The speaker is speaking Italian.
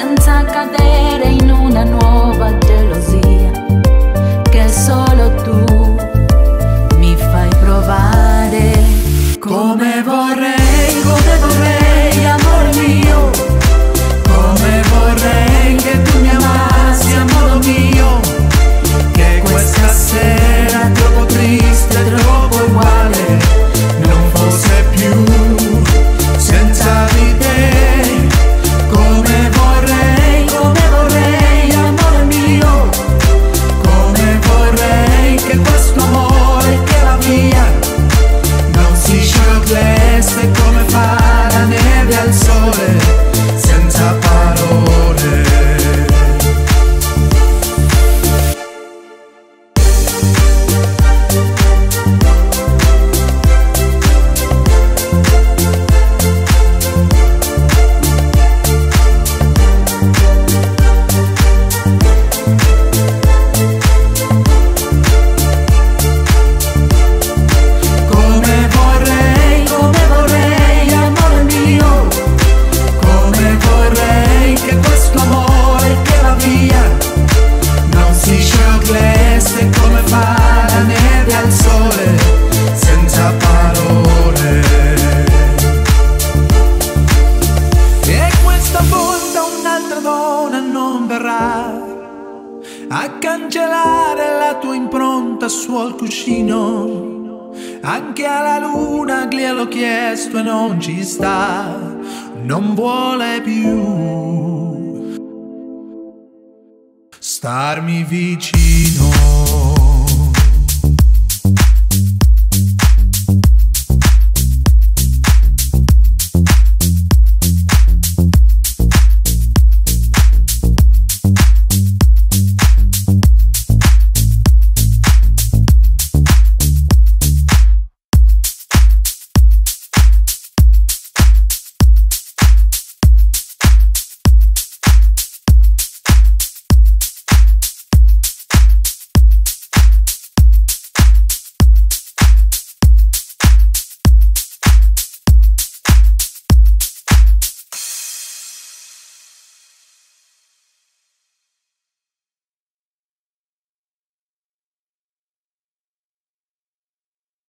senza cadere in una nuova gelosia che solo tu mi fai provare. Come vorrei, amore mio, come vorrei che tu mi amassi a modo mio, che questa sera troppo triste, troppo uguale, non fosse più senza di te. Come vorrei, amore mio, come vorrei che questo amore che va via non si sciogliesse come fa la neve al sole, senza parole. A cancellare la tua impronta sul cuscino, anche alla luna gliel'ho chiesto e non ci sta, non vuole più starmi vicino.